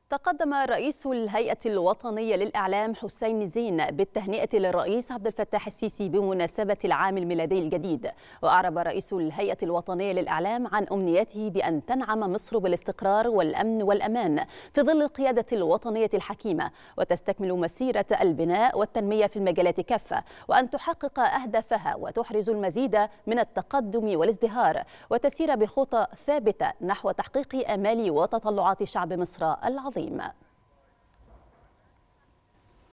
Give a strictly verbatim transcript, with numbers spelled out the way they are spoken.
تقدم رئيس الهيئة الوطنية للإعلام حسين زين بالتهنئة للرئيس عبد الفتاح السيسي بمناسبة العام الميلادي الجديد. وأعرب رئيس الهيئة الوطنية للإعلام عن أمنيته بأن تنعم مصر بالاستقرار والأمن والأمان في ظل القيادة الوطنية الحكيمة، وتستكمل مسيرة البناء والتنمية في المجالات كافة، وأن تحقق أهدافها وتحرز المزيد من التقدم والازدهار، وتسير بخطى ثابتة نحو تحقيق آمال وتطلعات شعب مصر العظيم.